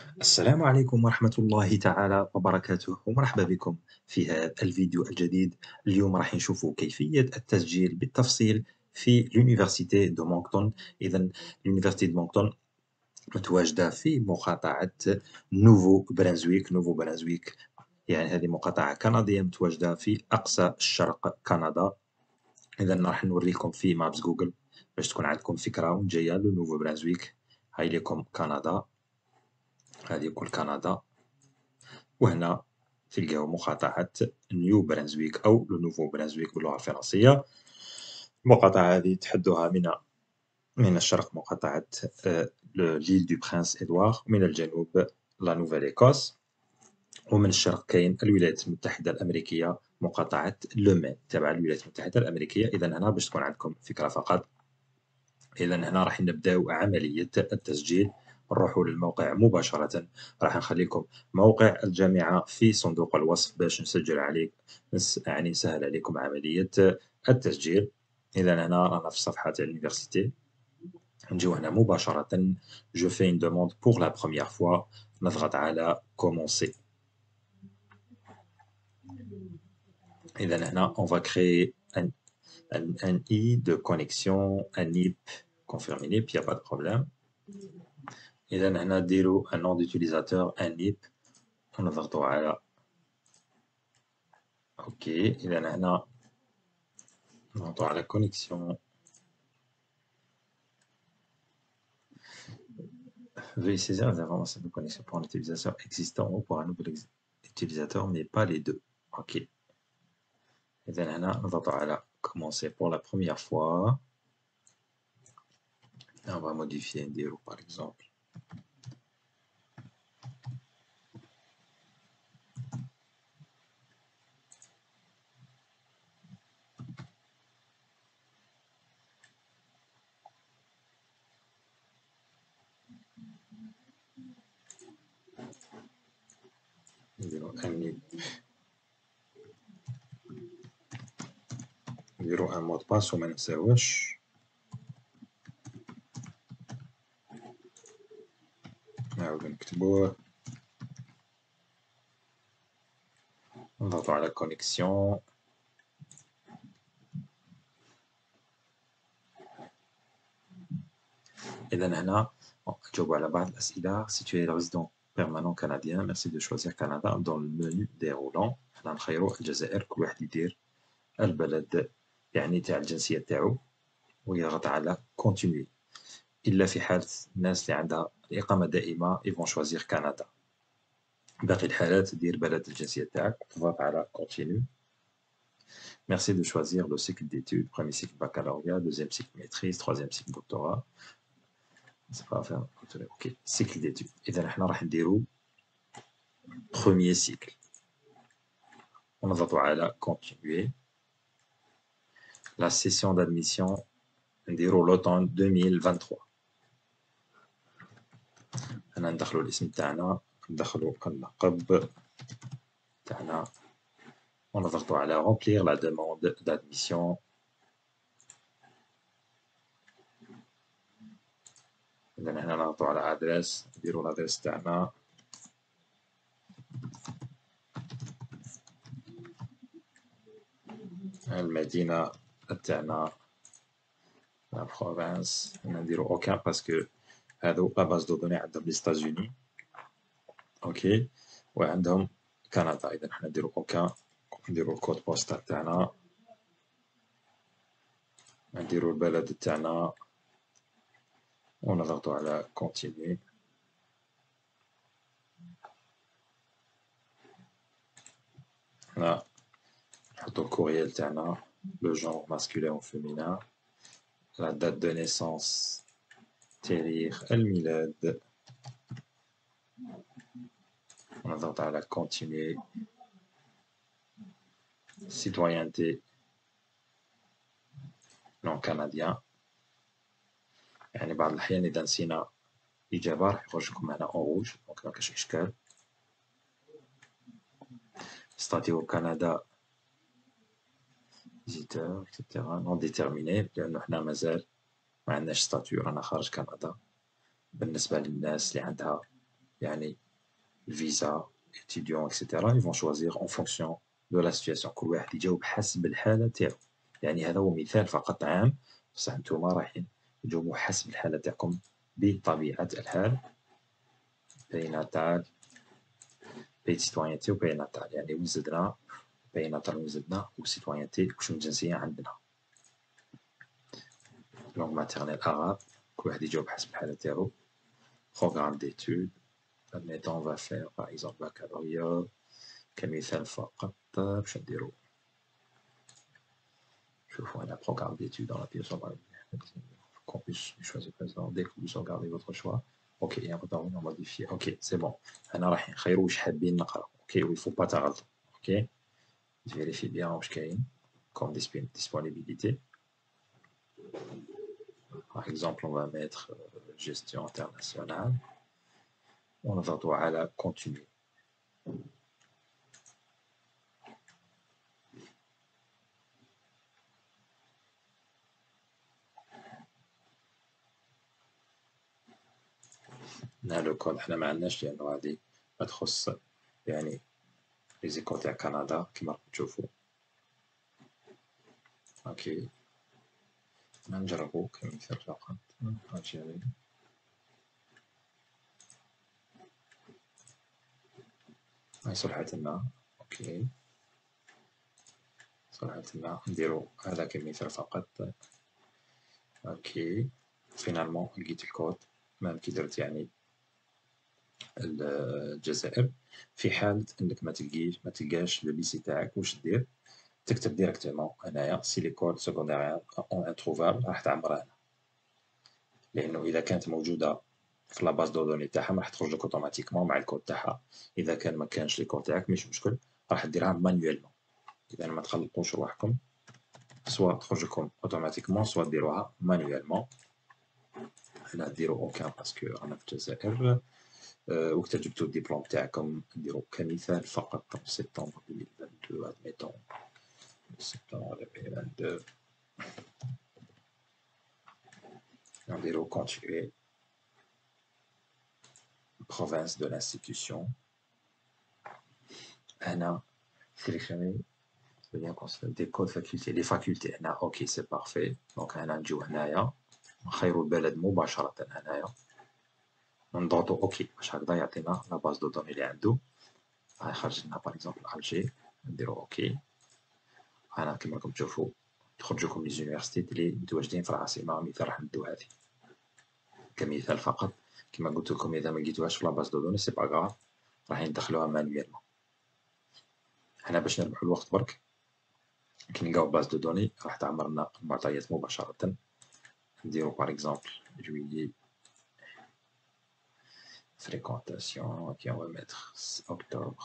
السلام عليكم ورحمة الله تعالى وبركاته، ومرحبا بكم في هذا الفيديو الجديد. اليوم راح نشوف كيفية التسجيل بالتفصيل في لونيفرسيتي دو مونكتون. إذا لونيفرسيتي دو مونكتون متواجدة في مقاطعة نوفو برنزويك. يعني هذه مقاطعة كندية متواجدة في أقصى الشرق كندا. إذا راح نوريكم في مابس جوجل باش تكون عندكم فكرة وين جاية لنوفو برنزويك. هاي لكم كندا، هذه كل كندا، وهنا تلقاو مقاطعة نيو برنسويك أو لو نوفو برنسويك باللغة الفرنسية. المقاطعة هذه تحدها من الشرق مقاطعة ليل دو برنس إدوار، ومن الجنوب لا نوفيل إيكوس، ومن الشرق كاين الولايات المتحدة الأمريكية مقاطعة لو مين تبع الولايات المتحدة الأمريكية. إذا هنا باش تكون عندكم فكرة فقط. إذا هنا راح نبداو عملية التسجيل، نروحوا للموقع مباشرة. راح نخليكم موقع الجامعة في صندوق الوصف باش نسجل عليك، يعني نسهل عليكم عملية التسجيل. إذا هنا رانا في صفحة اليونيفرسيتي، نجيو هنا مباشرة جو في une demande pour la première fois، نضغط على commencer. إذا هنا on va créer un I de connexion, un NIP, confirmer NIP, il n'y a pas de problème. إذا هنا ديروا un nom d'utilisateur, un NIP، ونضغطوا على اوكي. إذا هنا نضغطوا على connexion. Veuillez saisir les informations de connexion pour un utilisateur existant ou pour un nouvel utilisateur, mais pas les deux. Ok. إذا هنا نضغطوا على commencer pour la première fois. On va modifier نديرو par exemple نديرو un NIP، نديرو un mot de passe وما ننساوش. نعاودو نكتبوه، نضغطوا على connexion. إذا هنا نجاوبوا على بعض الأسئلة. Si tu es résident permanent canadien, merci de choisir Canada dans le menu déroulant. حنا نخيروا الجزائر، كل واحد يدير البلد يعني تاع الجنسية تاعو ويضغط على continuer. إلا في حالة الناس اللي عندها الإقامة دائمة ils vont choisir كندا. باقي الحالات دير بلد الجنسية تاعك، تضغط على continue. Merci de choisir le cycle d'études, premier cycle baccalauréat, deuxième cycle maîtrise, troisième cycle doctorat. C'est pas à faire. Ok, cycle d'études. إذا حنا راح نديرو premier cycle. ونضغطوا على continuer. La session d'admission نديرو l'automne 2023. هنا ندخلو الاسم تاعنا، ندخلو اللقب تاعنا، ونضغطوا على remplir la demande d'admission. إذا هنا نضغطوا على adresse، نديرو l'adresse تاعنا، المدينة تاعنا، لا بروفانس. هنا نديرو aucun باسكو هادو لا باز دو دوني عندهم لي ستازوني، اوكي، وعندهم كندا. إذا حنا نديرو aucun، نديرو الكود بوستال تاعنا، نديرو البلد تاعنا، ونضغطوا على continue. هنا نحطو الكوريال تاعنا، لو جونغ ماسكولين و فيمينان، لا دات دو نيسونس، تاريخ الميلاد، ونضغط على continue. citoyenneté نون كنديان، يعني بعض الأحيان إذا نسينا إجابة راح يخرج لكم هنا أون روج، دونك مكاش إشكال. ستاتيو كندا فيزيتور إكسيتيرا نون ديتيرميني، لأنو حنا مازال معندناش ستاتيو، رانا خارج كندا. بالنسبة للناس اللي عندها يعني الفيزا étudiant etc. ils vont choisir en fonction de la situation. كل واحد يجاوب حسب الحالة تاعو. يعني هذا هو مثال فقط عام، بصح نتوما رايحين تجاوبوا حسب الحالة تاعكم بطبيعة الحال. بي ناتال، بي سيتويانتي وبي ناتال، يعني وين زدنا بي ناتال وين زدنا وسيتويانتي وشنو الجنسية عندنا. لونغ ماتيرنيل arabe، كل واحد يجاوب حسب الحالة تاعو. programme d'études، admettons on va faire par exemple baccalauréat كمثال فقط. باش نديرو شوفوا هنا programme d'études dans la pièce qu'on puisse choisir président. Dès que vous sauvegardez votre choix, ok, et après on va modifier. Ok, c'est bon. هنا راح نخيروا واش حابين نقراو. Ok, il faut pas تغلطوا. Ok, je vérifie bien واش كاين comme disponibilité. Par exemple, on va mettre gestion internationale. ونضغطوا على continue. هنا لو كود حنا ما عندناش لأنه هذه ما تخص يعني لي زيكول تاع كندا كيما راكم تشوفوا. اوكي نجربو كمثال فقط. الجيري هاي صلحت لنا. اوكي صلحت لنا، نديرو هذا كمثال فقط. اوكي فينالمون لقيت الكود مام كي درت يعني الجزائر. في حالة انك ما تلقاش لو ليسي تاعك واش دير؟ تكتب ديريكتومون هنايا سي ليكول سكوندير اون انتروفابل راح تعمرها هنا، لانه اذا كانت موجوده في لا باز دو دوني تاعها راح تخرج لك اوتوماتيكمون مع الكود تاعها. اذا كان ما كانش ليكول تاعك ماشي مشكل، راح ديرها مانيوالمون. اذا ما تخلطوش روحكم، سوا تخرج لكم اوتوماتيكمون سوا ديروها مانيوالمون. هنا ديرو اوكان باسكو رانا في الجزائر. وقت جبتو الدبلوم تاعكم نديرو كمثال فقط سبتمبر 2022 ادميتون سبتمبر 2022 نديرو كونتينيي province de l'institution. هنا sélectionner des codes facultés les facultés هنا اوكي سي بارفي. دونك هنا نجيو هنايا نخيرو البلد مباشرة هنايا ونضغطو اوكي باش هكذا يعطينا لا باز دو دوني اللي عندو. هاي خرج لنا باغ اكزومبل الجي، نديرو اوكي. هنا كيما راكم تشوفو تخرج لكم لي زونيفرسيتي اللي متواجدين في العاصمة. مثال راح ندو هذه كمثال فقط. كيما قلت لكم اذا ما لقيتوهاش في لا باز دو دوني سي با غاف، راح ندخلوها مانيوالمون. هنا باش نربحو الوقت برك كي نلقاو باز دو دوني راح تعمر لنا المعطيات مباشرة. نديرو باغ اكزومبل جويي fréquentation, ok on va mettre octobre.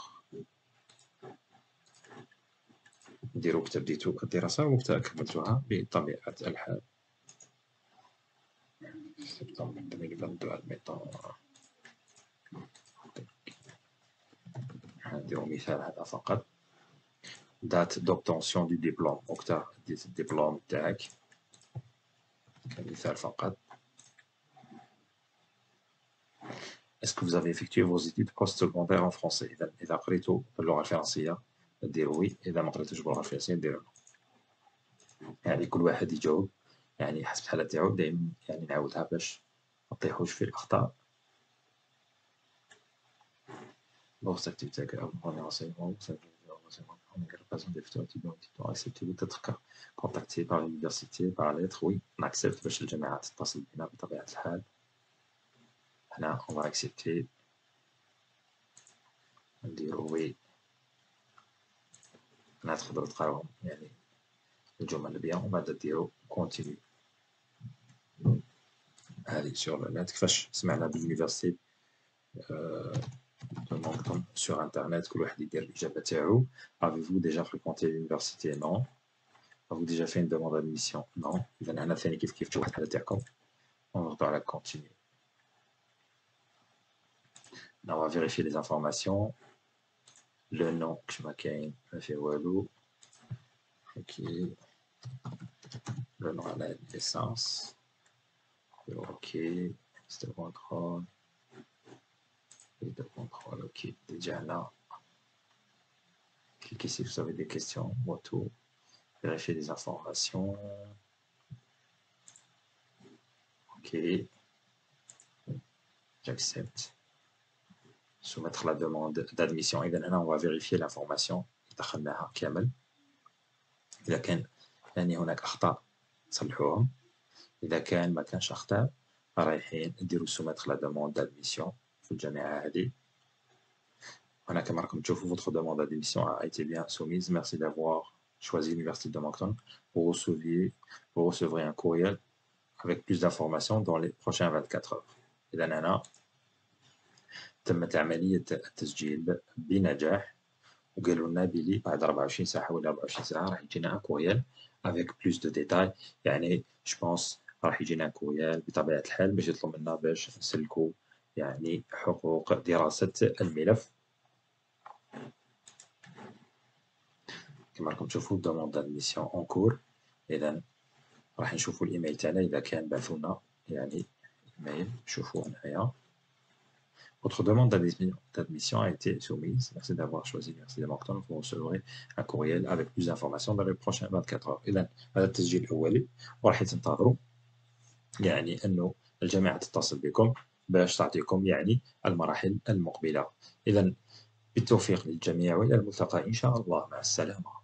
نديرو وقت بديتو الدراسة وقت كملتوها بطبيعة الحال. سبتمبر 2022 admettons. نديرو مثال هذا فقط. date d'obtention du diplôme، وقت ديت الدبلوم تاعك كمثال فقط. Est-ce que vous avez effectué vos études post-secondaires en français؟ إذا قريتو باللغة الفرنسية ديرو وي، إذا ما قريتوش باللغة الفرنسية ديرو نو. يعني كل واحد يجاوب يعني حسب الحالة تاعو. دايما يعني نعاودها باش ما نطيحوش في الأخطاء. Votre activité en renseignement, on est représenté des accepté d'être contacté par l'université par lettre. Oui, on accepte باش الجامعة تتصل بنا بطبيعة الحال. هنا on va accepter نديرو وي. هنا تقدروا تقراوهم يعني الجمل بيان ومن بعد ديرو كونتينيو. هذه سور النت كيفاش سمعنا باليونيفرسيتي دونكم سور انترنت كل واحد يدير الإجابة تاعو. Avez-vous déjà fréquenté l'université؟ Non. Avez-vous déjà fait une demande d'admission؟ Non. إذا هنا ثاني كيف تشوفوا الحالة تاعكم ونضغطوا على كونتينيو. On va vérifier les informations. Le nom كما كاين ما فيه والو. Ok. Le nom à la naissance. Ok. C'était le contrôle. OK, déjà là, cliquez si vous avez des questions, retour, vérifier des informations. OK, j'accepte. Soumettre la demande d'admission. إذا هنا on va vérifier l'information دخلناها كامل. إذا كان يعني هناك أخطاء تصلحوهم. إذا كان ما كانش أخطاء رايحين نديرو soumettre la demande d'admission في الجامعة هذه. هنا كما راكم تشوفوا votre demande d'admission a été bien soumise. Merci d'avoir choisi l'université de Moncton. Vous recevrez un courriel avec plus d'informations dans les prochaines 24 heures. إذا هنا تمت عملية التسجيل بنجاح، وقالوا لنا بلي بعد 24 ساعة ولا 24 ساعة راح يجينا ان كوريال avec plus de détails. يعني جو بونس راح يجينا كوريال بطبيعة الحال باش يطلب منا باش نسلكوا يعني حقوق دراسة الملف. كما راكم تشوفوا دوموند دادميسيون اون كور. إذا راح نشوفوا الإيميل تاعنا إذا كان بعثوا لنا يعني إيميل. شوفوا هنايا Votre demande d'admission a été soumise. Merci d'avoir choisi l'Université de Moncton. Vous recevrez un courriel avec plus d'informations dans les prochaines 24 heures. إذا هذا التسجيل الأولي وراح تنتظروا يعني أنه الجامعة تتصل بكم باش تعطيكم يعني المراحل المقبلة. إذا بالتوفيق للجميع وإلى الملتقى إن شاء الله. مع السلامة.